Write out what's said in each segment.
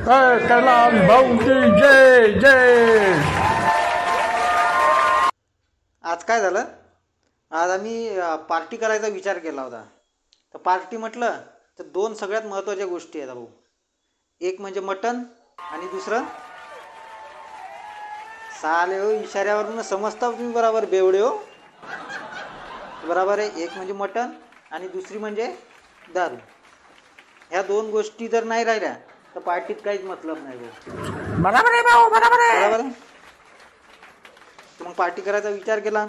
कैलाश भाऊ की जय जय। आज काय झालं, आज आम्ही पार्टी करायचा विचार केला होता. तर पार्टी म्हटलं तर दोन सगळ्यात महत्त्वाच्या गोष्टी आहेत भाऊ. एक म्हणजे मटण आणि दुसरं साले हो, इशाऱ्यावरून समजता तुम्ही बरोबर बेवडे हो. बरोबर आहे, एक म्हणजे मटण आणि दुसरी म्हणजे दारू. ह्या दोन गोष्टी जर नाही राहिल्या तर पार्टीत काहीच मतलब नाही भाऊ. बराबर आहे भाऊ, बराबर आहे. बरोबर आहे. तर मग पार्टी करायचा विचार केला.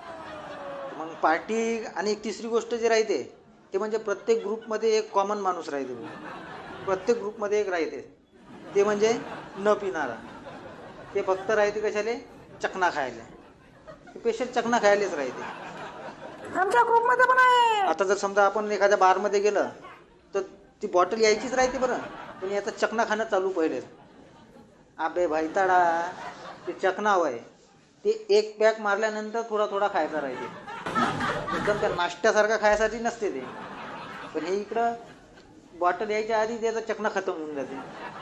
मग पार्टी आणि एक तिसरी गोष्ट जी राहते ते म्हणजे प्रत्येक ग्रुपमध्ये एक कॉमन माणूस राहते. प्रत्येक ग्रुपमध्ये एक राहते, ते म्हणजे न पिणारा. ते फक्त राहते कशाले, चकना खायला. स्पेशल चकना खायलाच राहते. आमच्या ग्रुपमध्ये पण आहे. आता जर समजा आपण एखाद्या बारमध्ये गेलं तर ती बॉटल यायचीच राहते बरं, पण याचा चकना खाणं चालू पहिले. अबे भाईताडा, ते चकना होय ते एक पॅक मारल्यानंतर थोडा थोडा खायचा राहते. एकदम त्या नाश्त्यासारखा खायसाठी नसते ते. पण हे इकडं बॉटल यायच्या आधी त्याचा चकना खतम होऊन जाते.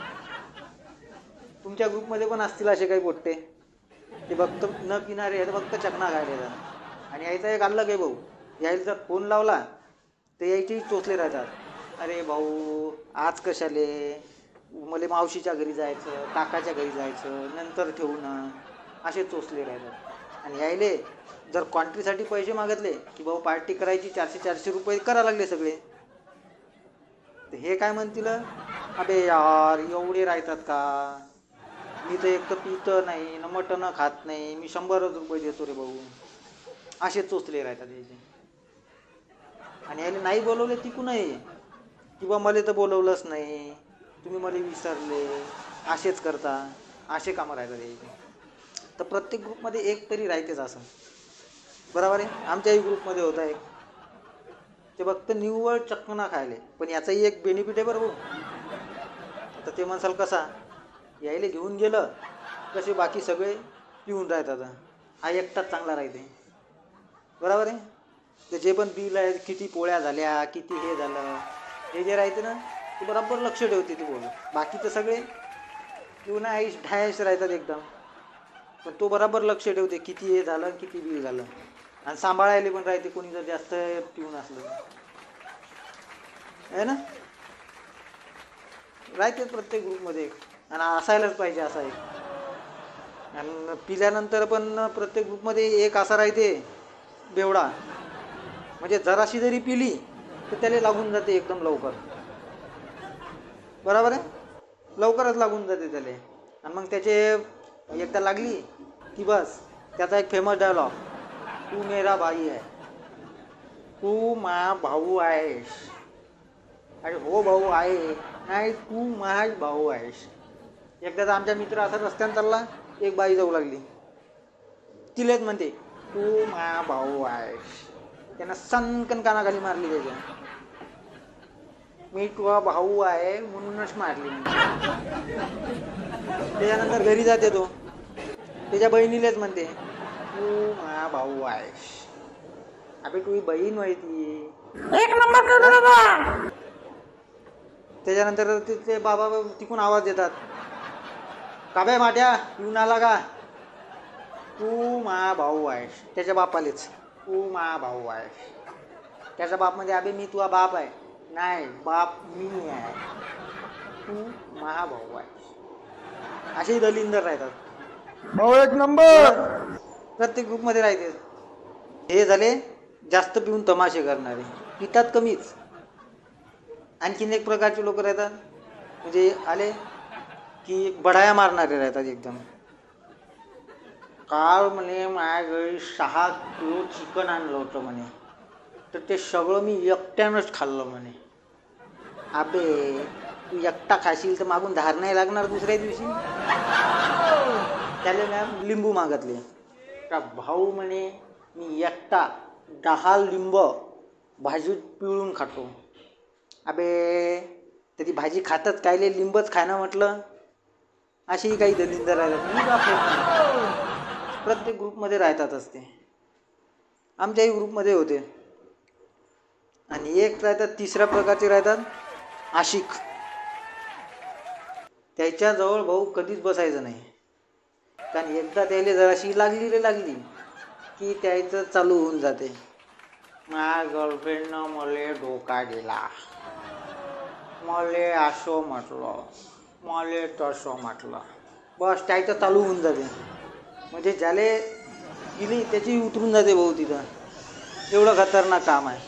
तुमच्या ग्रुपमध्ये पण असतील असे काही पोट्टे, ते फक्त न पिणारे आहेत, फक्त चकना खायला येतात. आणि यायचा एक अलग आहे भाऊ, यायला जर फोन लावला तर यायचेही चोचले राहतात. अरे भाऊ आज कशाले, मला मावशीच्या घरी जायचं, काकाच्या घरी जायचं, नंतर ठेवू ना, असे चोचले राहतात. आणि यायले जर क्वांट्रीसाठी पैसे मागितले की भाऊ पार्टी करायची, 400-400 रुपये करा लागले सगळे. तर हे काय म्हणतील, अबे यार एवढे राहतात का, मी तर एक तर पितं नाही ना, मटण खात नाही, मी 100 रुपये देतो रे भाऊ. असे चोचले राहतात याचे. आणि यायला नाही बोलवले तिकू नाही किंवा मला तर बोलवलंच नाही, तुम्ही मला विसरले, असेच करता, असे कामं राहतात याचे. तर प्रत्येक ग्रुपमध्ये एक तरी राहतेच असं. बरोबर आहे. आमच्याही ग्रुपमध्ये होता एक, ते फक्त निव्वळ चकना खायले. पण याचाही एक बेनिफिट आहे बरं भाऊ. आता ते म्हणसाल कसा, यायला घेऊन गेलं कसे बाकी सगळे पिऊन राहतात, हा एकटाच चांगला राहते. बरोबर आहे. ते जे पण बिल आहे, किती पोळ्या झाल्या, किती हे झालं, हे जे राहते ना ते बरोबर लक्ष ठेवते ते बोल. बाकीचे सगळे पिऊन आईश ढायश राहतात एकदम, पण तो बरोबर लक्ष ठेवते किती हे झालं, किती बिल झालं. आणि सांभाळायला पण राहते कोणी जर जास्त पिऊन असलं आहे ना. राहते प्रत्येक ग्रुपमध्ये एक, आणि असायलाच पाहिजे असा एक. आणि पिल्यानंतर पण प्रत्येक ग्रुपमध्ये एक असा राहते बेवडा, म्हणजे जराशी जरी पिली तर त्याला लागून जाते एकदम लवकर. बरोबर आहे, लवकरच लागून जाते त्याला. आणि मग त्याचे एकदा लागली की बस त्याचा एक फेमस डायलॉग, तू मेरा भाई आहे, तू मा भाऊ आहेस. अरे हो भाऊ आहे, नाही तू माझ भाऊ आहेस. एकदाच आमच्या मित्र असा रस्त्यानं चालला, एक बाई जाऊ लागली, तिलेच म्हणते तू मा भाऊ आहेस. त्यांना सनकन कानाखाली मारली त्याच्या, मी तुझा भाऊ आहे म्हणूनच मारली. त्याच्यानंतर घरी जाते तो, त्याच्या बहिणीलाच म्हणते तू मा भाऊ आहेस. अबे तुझी बहीण माहिती. एक नंबर केलं दादा. त्याच्यानंतर ते बाबा तिकून आवाज देतात, का बे माट्या येऊन आला का, तू मा भाऊ आहेस. त्याच्या बापालेच तू मा भाऊ आहेस. त्याचा बाप म्हणजे अबे मी तुझा बाप आहे, नाही बाप मी आहे, तू मा भाऊ आहेस. असेही दलिंदर राहतात भाऊ एक नंबर. प्रत्येक ग्रुपमध्ये राहते. हे झाले जास्त पिऊन तमाशे करणारे, पितात कमीच. आणखीन एक प्रकारचे लोक राहतात, म्हणजे आले की बढाया मारणारे राहतात एकदम. काल म्हणे माझ्या घरी 6 किलो चिकन आणलं होतं म्हणे, तर ते सगळं मी एकट्यानंच खाल्लं म्हणे. अबे तू एकटा खाशील तर मागून धार नाही लागणार दुसऱ्या दिवशी. त्याला मॅम लिंबू मागितले, का भाऊ म्हणे मी एकटा 10 लिंब भाजीत पिळून खातो. अबे तर ती भाजी खातच कायले, लिंबच खाणं म्हटलं. असेही काही दलिंदर राहतात, प्रत्येक ग्रुपमध्ये राहतातच ते. आमच्याही ग्रुपमध्ये होते. आणि एक राहतात तिसऱ्या प्रकारचे राहतात आशिक. त्याच्याजवळ भाऊ कधीच बसायचं नाही. कारण एकदा त्याला जराशी लागली की त्याचं चालू होऊन जाते, माझ्या गर्लफ्रेंडनं मला धोका दिला, मले असं म्हटलं, मले तसं म्हटलं. बस त्याचं चालू होऊन जाते. म्हणजे ज्याले गेली त्याची उतरून जाते भाऊ तिथं. एवढं खतरनाक काम आहे.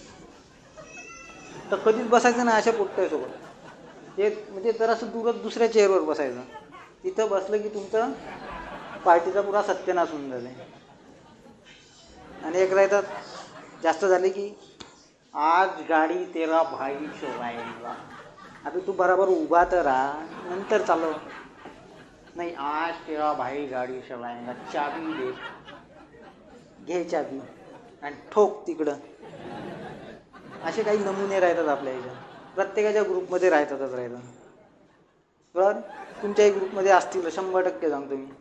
तर कधीच बसायचं नाही अशा पोट्ट्यासोबत. ते म्हणजे जरासं दूरच दुसऱ्या चेअरवर बसायचं. तिथं बसलं की तुमचं पार्टीचा पुरा सत्यानाश होऊन जाते. आणि एक राहतात जास्त झाले की आज गाडी तेरा भाई चोराएगा. अभी तू बराबर उभा तर राहा, नंतर चालव. नाही, आज तेरा भाई गाडी चलाएगा, चाबी दे, घे चाबी आणि ठोक तिकडं. असे काही नमुने राहतात आपल्या ह्याच्यात. प्रत्येकाच्या ग्रुपमध्ये राहतात. बरं, तुमच्याही ग्रुपमध्ये असतील 100% सांगतो मी.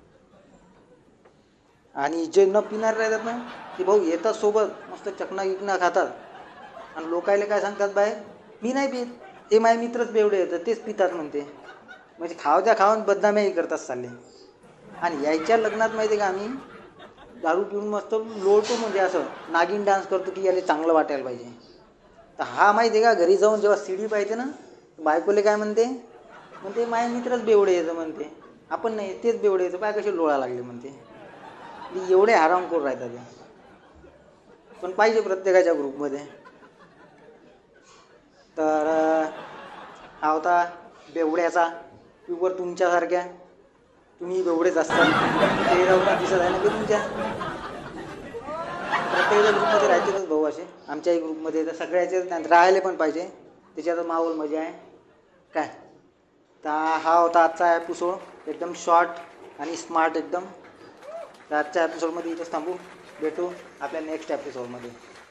आणि जे न पिणार राहतात ना, ते भाऊ येतात सोबत मस्त चकना गिकना खातात आणि लोकायला काय सांगतात बाहेर, मी नाही पित, ते माझे मित्रच बेवडे येतात तेच पितात म्हणते. म्हणजे खाऊन बदनामीही करतात चालले. आणि यायच्या लग्नात माहिती आहे का, आम्ही दारू पिऊन मस्त लोळतो, म्हणजे असं नागिन डान्स करतो की याला चांगलं वाटायला पाहिजे. तर हा माहिती आहे का, घरी जाऊन जेव्हा सीडी पाहिजे ना, बायकोले काय म्हणते माझे मित्रच बेवडे येतं म्हणते, आपण नाही तेच बेवडे येतं, पाय कसे लोळा लागले म्हणते. एवढे हरामखोर राहतात ते. पण पाहिजे प्रत्येकाच्या ग्रुपमध्ये. तर हा होता बेवड्याचा प्युअर तुमच्यासारख्या. तुम्ही बेवडेच असतात, चेहऱ्यावर दिसत आहे ना ते तुमच्या. प्रत्येकाच्या ग्रुपमध्ये राहायचेच भाऊ असे. आमच्याही ग्रुपमध्ये तर सगळ्याचे राहायला पण पाहिजे, त्याच्यात माहोल मजा आहे काय. तर हा होता आजचा एपिसोड, एकदम शॉर्ट आणि स्मार्ट एकदम. तर आजच्या एपिसोडमध्ये इथंच थांबू. भेटू आपल्या नेक्स्ट एपिसोडमध्ये.